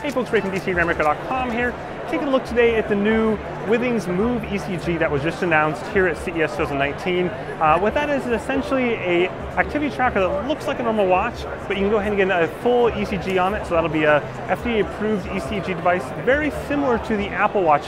Hey folks, Ray from DCGrandmaker.com here, taking a look today at the new Withings Move ECG that was just announced here at CES 2019. What that is essentially a activity tracker that looks like a normal watch, but you can go ahead and get a full ECG on it, so that'll be a FDA-approved ECG device, very similar to the Apple Watch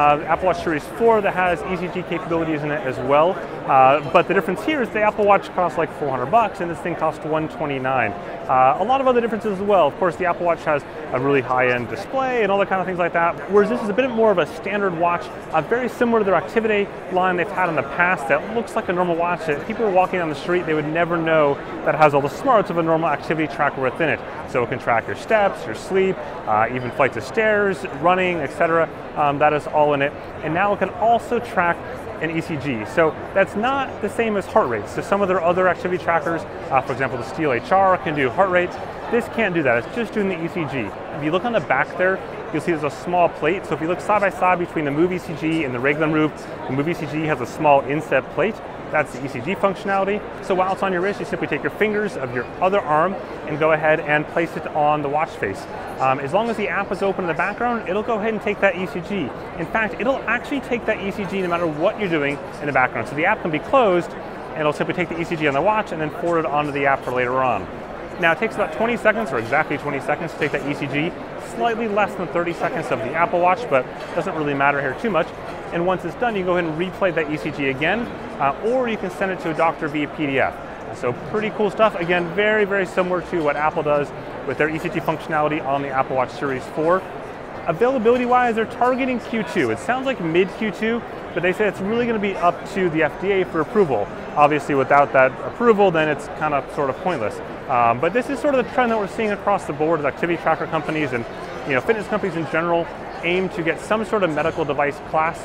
Series 4 that has ECG capabilities in it as well. But the difference here is the Apple Watch costs like $400 and this thing costs $129. A lot of other differences as well. Of course, the Apple Watch has a really high-end display and all that kind of things like that, whereas this is a bit more of a standard watch, very similar to their activity line they've had in the past that looks like a normal watch that people are walking down the street, they would never know that has all the smarts of a normal activity tracker within it. So it can track your steps, your sleep, even flights of stairs, running, etc. That is all in it. And now it can also track an ECG. So that's not the same as heart rate. So some of their other activity trackers, for example, the Steel HR can do heart rates. This can't do that, it's just doing the ECG. If you look on the back there, you'll see there's a small plate. So if you look side by side between the Move ECG and the regular Move, the Move ECG has a small inset plate. That's the ECG functionality. So while it's on your wrist, you simply take your fingers of your other arm and go ahead and place it on the watch face. As long as the app is open in the background, it'll go ahead and take that ECG. In fact, it'll actually take that ECG no matter what you're doing in the background. So the app can be closed, and it'll simply take the ECG on the watch and then forward it onto the app for later on. Now it takes about 20 seconds, or exactly 20 seconds, to take that ECG, slightly less than 30 seconds of the Apple Watch, but doesn't really matter here too much. And once it's done, you go ahead and replay that ECG again, or you can send it to a doctor via PDF. So pretty cool stuff. Again, very, very similar to what Apple does with their ECG functionality on the Apple Watch Series 4. Availability-wise, they're targeting Q2. It sounds like mid-Q2, but they say it's really going to be up to the FDA for approval. Obviously, without that approval, then it's kind of sort of pointless. But this is sort of the trend that we're seeing across the board as activity tracker companies and fitness companies in general aim to get some sort of medical class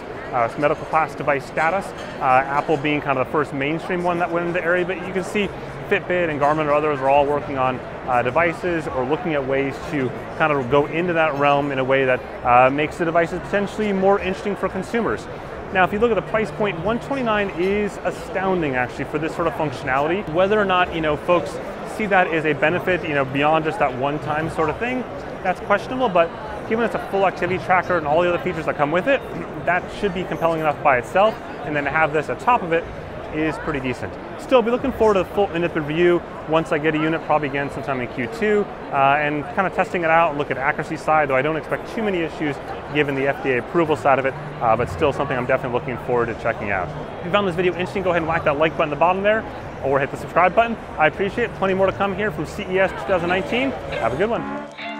device status. Apple being kind of the first mainstream one that went into the area, but you can see Fitbit and Garmin or others are all working on devices or looking at ways to kind of go into that realm in a way that makes the devices potentially more interesting for consumers. Now, if you look at the price point, $129 is astounding actually for this sort of functionality. Whether or not folks see that as a benefit, beyond just that one-time sort of thing, that's questionable. But given it's a full activity tracker and all the other features that come with it, that should be compelling enough by itself. And then to have this on top of it is pretty decent. Still, I'll be looking forward to the full in-depth review once I get a unit, probably again sometime in Q2, and kind of testing it out and look at accuracy side, though I don't expect too many issues given the FDA approval side of it, but still something I'm definitely looking forward to checking out. If you found this video interesting, go ahead and whack that like button at the bottom there, or hit the subscribe button. I appreciate it. Plenty more to come here from CES 2019. Have a good one.